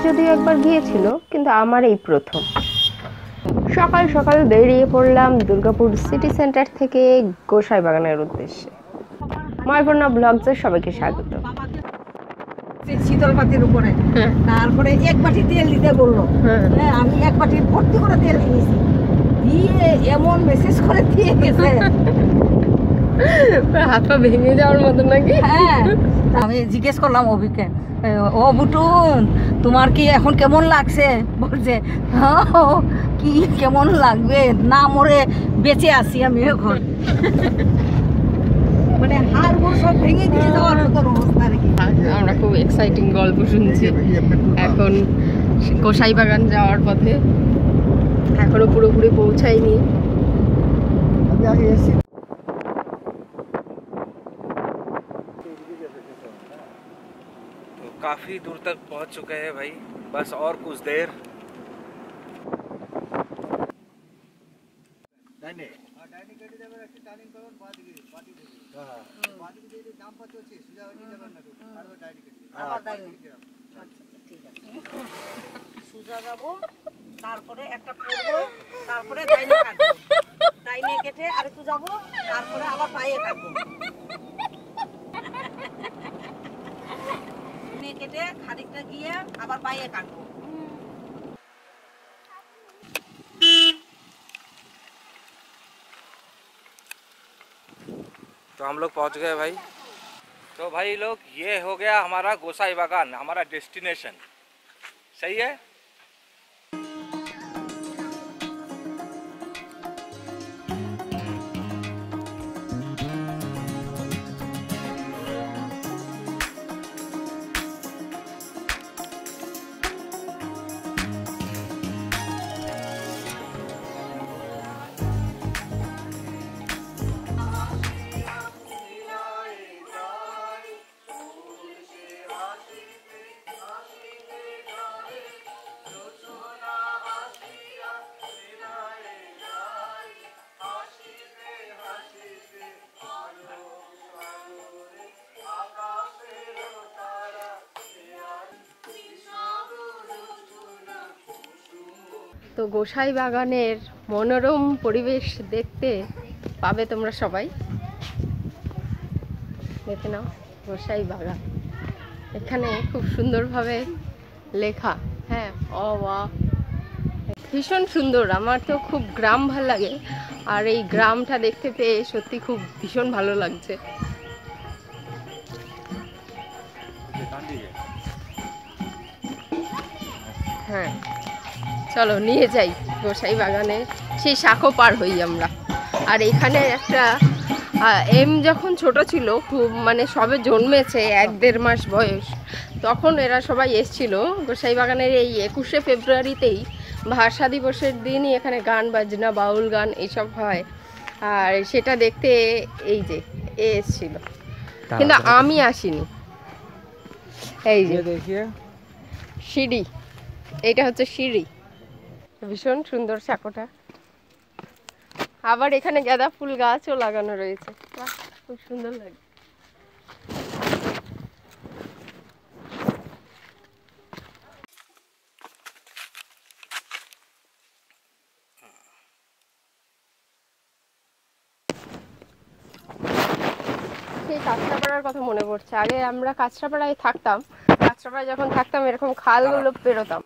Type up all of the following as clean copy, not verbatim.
যদিও একবার গিয়েছিল, কিন্তু আমার এই প্রথম। সকাল সকাল বেরিয়ে পড়লাম দুর্গাপুর সিটি সেন্টার থেকে গোসাই বাগানের উদ্দেশ্যে। ময়ূরপূর্ণা ব্লগসে সবাইকে স্বাগত। শীতল পাতির উপরে তারপরে এক বাটি তেল দিতে বললো। আমি এক বাটি ভর্তি করে তেল দিয়েছি, দিয়ে এমন মেসেজ করে দিয়ে গেছে হাত পা ভেঙে যাওয়ার মতো নাকি। হ্যাঁ, আমি জিজ্ঞেস করলাম অভিকে, ও বুটুন তোমার কি এখন কেমন লাগছে? বলছে কি কেমন লাগবে, না মরে বেঁচে আছি আমি এখন। মানে হাড়গোড় সব ভেঙে দিয়ে যাওয়ার মতো অবস্থা আর কি। আমরা খুব এক্সাইটিং গল্প শুনছি এখন গোসাই বাগান যাওয়ার পথে, এখনো পুরোপুরি পৌঁছায়নি। तो काफी दूर तक पहुंच चुके हैं भाई, बस और कुछ देर। সোজা যাবো, তারপরে একটা পড়বো, তারপরে ডাইনে কাটবো, ডাইনে কেটে আরেকটু যাবো, তারপরে আবার পায়ে কাটবো, ডাইনে কেটে খানিকটা গিয়ে আবার পায়ে কাটবো। तो हम लोग पहुंच गए भाई। तो भाई लोग, ये हो गया हमारा गोसाई बागान, हमारा डेस्टिनेशन। सही है। তো গোসাই বাগানের মনোরম পরিবেশ দেখতে পাবে তোমরা সবাই। দেখে নাও গোসাই বাগান, এখানে খুব সুন্দরভাবে লেখা। হ্যাঁ, ভীষণ সুন্দর। আমার তো খুব গ্রাম ভালো লাগে, আর এই গ্রামটা দেখতে পেয়ে সত্যি খুব ভীষণ ভালো লাগছে। হ্যাঁ, চলো নিয়ে যাই গোসাই বাগানে, সেই শাখো পার হই আমরা। আর এখানে একটা যখন ছোট ছিল, খুব মানে সবে জন্মেছে, 1-1.5 মাস বয়স, তখন এরা সবাই এসছিল গোসাই বাগানের। এই 21শে ফেব্রুয়ারিতেই ভাষা দিবসের দিনই এখানে গান বাজনা, বাউল গান এইসব হয়, আর সেটা দেখতে এই যে এসছিল, কিন্তু আমি আসিনি। এই যে দেখিয়ে সিঁড়ি, এইটা হচ্ছে সিঁড়ি, ভীষণ সুন্দর শাকোটা। আবার এখানে গাঁদা ফুল গাছও লাগানো রয়েছে, খুব সুন্দর লাগে। সেই কাঁচরাপাড়ার কথা মনে পড়ছে। আগে আমরা কাঁচরাপাড়ায় থাকতাম, কাঁচরাপাড়ায় যখন থাকতাম এরকম খালগুলো পেরোতাম।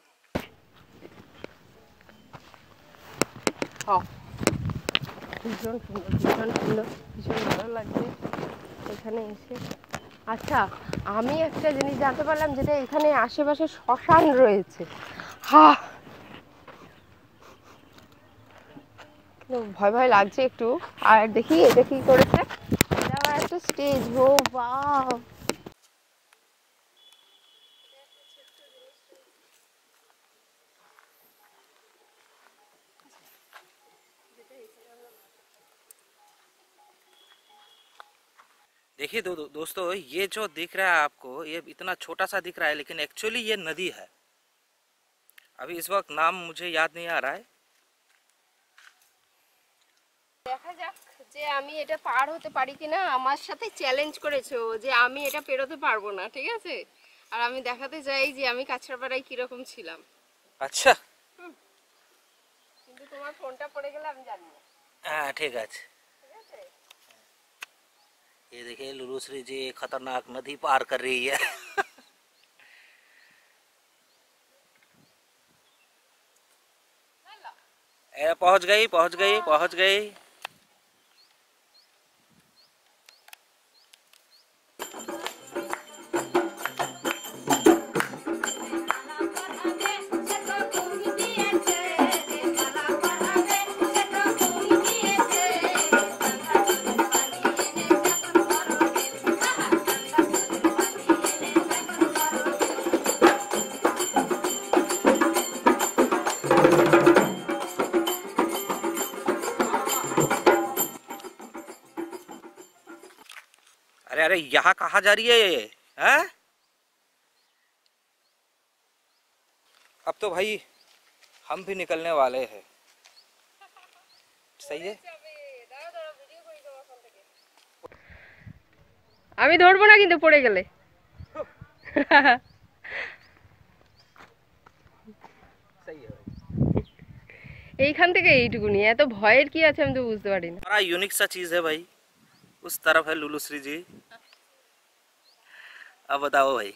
ভীষণ সুন্দর, ভীষণ সুন্দর, ভীষণ ভালো লাগছে এখানে এসে। আচ্ছা, আমি একটা জিনিস জানতে পারলাম, যেটা এখানে আশেপাশে শ্মশান রয়েছে। ভয় ভয় লাগছে একটু। আর দেখি এটা কি করেছে, এটা আবার একটা স্টেজ। ও বাহ, देखिए दोस्तों, ये जो दिख रहा है आपको, ये इतना छोटा सा दिख रहा है, लेकिन एक्चुअली ये नदी है। अभी इस वक्त नाम मुझे याद नहीं आ रहा है। দেখা যাক যে আমি এটা পার হতে পারি কিনা। আমার সাথে চ্যালেঞ্জ করেছে ও, যে আমি এটা পেরোতে পারবো না, ঠিক আছে? আর আমি দেখাতে চাই যে আমি কাছড়াপাড়ায় কিরকম ছিলাম। अच्छा কিন্তু তোমার ফোনটা পড়ে গেলে আমি জানি না। हाँ ठीक है। ঠিক আছে? ये देखिए लुलुश्री जी खतरनाक नदी पार कर रही है। ए, पहुंच गई पहुंच गई पहुंच गई। अरे अरे यहाँ कहाँ जा रही है ये हैं? अब तो भाई हम भी निकलने वाले हैं। सही है। আমি ধরবো না কিন্তু পড়ে গেলে। सही है भाई। এইখান থেকে এইটুকুনি, এত ভয়ের কি আছে আমি তো বুঝতে পারি না। बड़ा यूनिक सा चीज है भाई। उस तरफ है लुलुश्री जी। अब बताओ भाई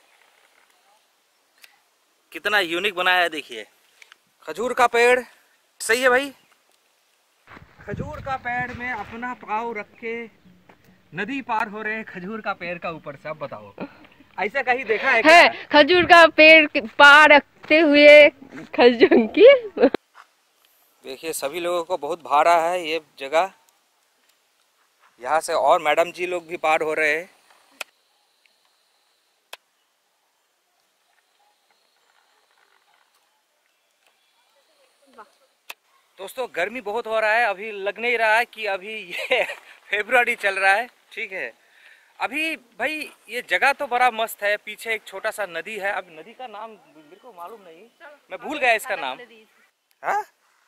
कितना यूनिक बनाया है। देखिए खजूर का पेड़। सही है भाई। खजूर का पेड़ में अपना पाँव रख के नदी पार हो रहे हैं खजूर का पेड़ का ऊपर से। अब बताओ ऐसा कहीं देखा है क्या? হ্যাঁ, खजूर का पेड़ पा रखते हुए खजूर की। देखिए सभी लोगों को बहुत भाड़ा है ये जगह। यहाँ से और मैडम जी लोग भी पार हो रहे हैं। दोस्तों गर्मी बहुत हो रहा है। अभी लग नहीं रहा है कि अभी ये फरवरी चल रहा है। ठीक है। अभी भाई ये जगह तो बड़ा मस्त है। पीछे एक छोटा सा नदी है। अब नदी का नाम मेरे को मालूम नहीं, मैं भूल गया इसका नाम। हाँ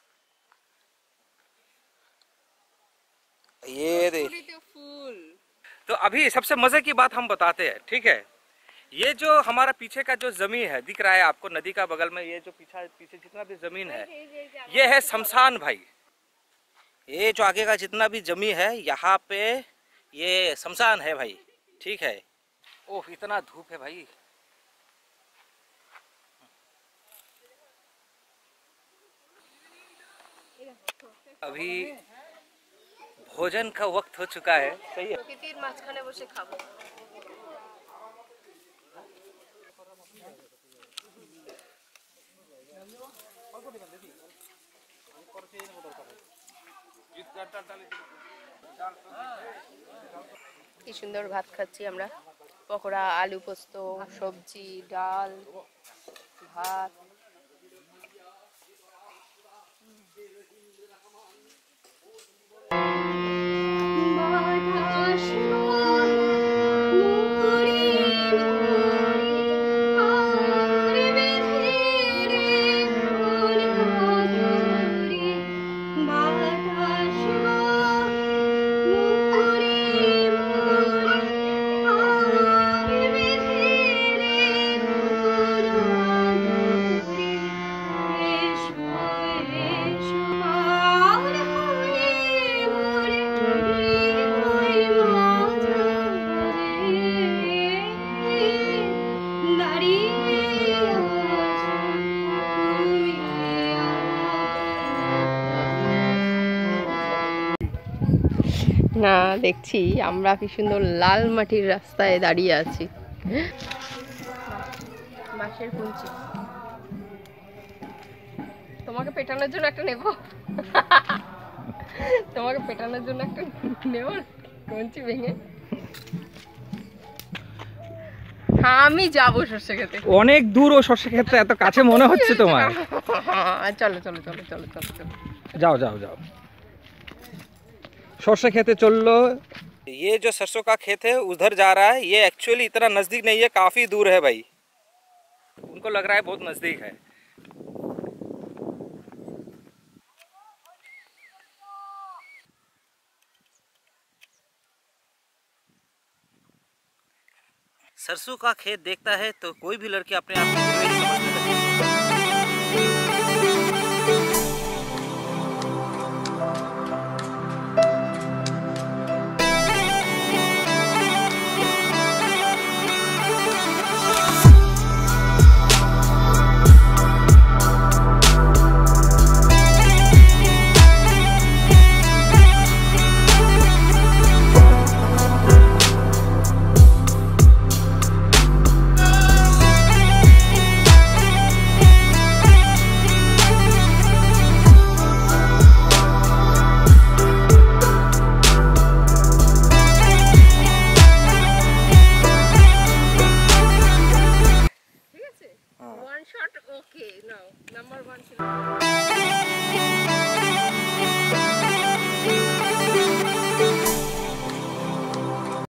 ये देख। तो अभी सबसे मजे की बात हम बताते हैं। ठीक है। ये जो हमारा पीछे का जो जमीन है दिख रहा है आपको नदी का बगल में, ये जो पीछे जितना भी जमीन है ये है शमशान भाई। ये जो आगे का जितना भी जमीन है यहाँ पे ये शमशान है भाई। ठीक है। ओह इतना धूप है भाई। अभी भोजन का वक्त हो चुका है। सही है। প্রকৃতির মাঝখানে বসে খাবো। কি সুন্দর ভাত খাচ্ছি আমরা। পকোড়া, আলু পোস্ত, সবজি, ডাল, ভাত। না দেখছি আমরা কি সুন্দর লাল মাটির রাস্তায় দাঁড়িয়ে আছি। বাঁশের কুঞ্চি তোমাকে পেটানোর জন্য একটা নেব। তোমাকে পেটানোর জন্য একটা নেব কুঞ্চি ভেঙে। হ্যাঁ আমি যাবো সর্ষে খেতে। অনেক দূর ও সর্ষে খেতে এত কাছে মনে হচ্ছে তোমার? চলো চলো চলো চলো চলো চলো जाओ जाओ जाओ। सरसों खेते चल लो। ये जो सरसों का खेत है उधर जा रहा है। ये एक्चुअली इतना नजदीक नहीं है, काफी दूर है भाई। उनको लग रहा है बहुत नजदीक है। सरसों का खेत देखता है तो कोई भी लड़की अपने आप को हीरोइन समझने लगती है।